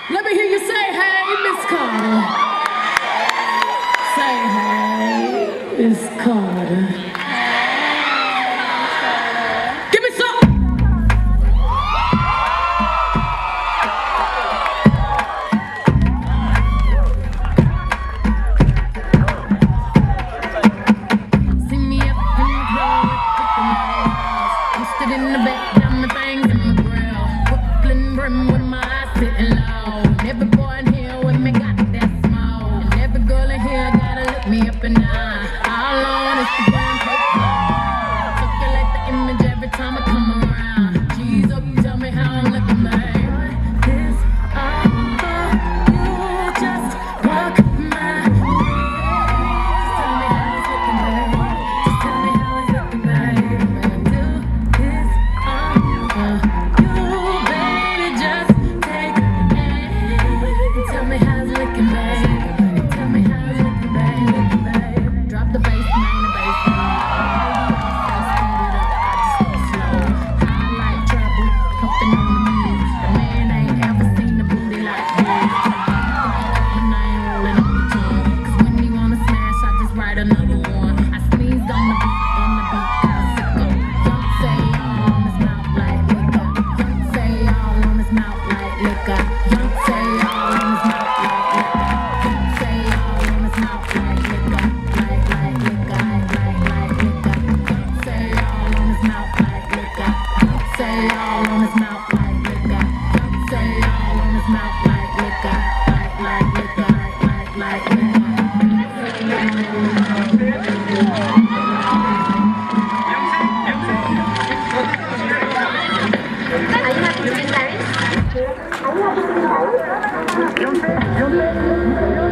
Let me hear you say, hey, Miss Carter. Say, hey, Miss Carter. Give me some. See me up in the club with the nails. I'm stood in the back, got my things in my grill. Brooklyn brim with my eyes sitting low. And every boy in here with me got that smoke. And every girl in here gotta look me up and down. All on Instagram, Facebook. Circulate the image every time I come around. G's up, tell me how I'm looking, babe. This all for you, just walk my ways. Tell me how it's looking, babe. Just tell me how it's looking, babe. Do this all for you, baby. Just take it. Tell me how it's looking, babe. Tell me how it's looking, babe. Drop the bass, main the bass. Speed it up, I just go slow. High like trouble, pumping on the music. The man ain't ever seen a booty like this. When I ain't rolling on the tongue. 'Cause when he wanna smash, I just write another one. I sneezed on the beat and the beat got sicko. Don't say all on his mouth like liquor. Don't say all on his mouth like liquor. Don't say all on his mouth like liquor. Don't say all on his mouth like liquor. Like liquor, like liquor. Don't say all on his mouth like liquor. Don't say all on his mouth like liquor. Don't say all on his mouth like liquor. Like liquor, like liquor. Are you happy to be in Paris?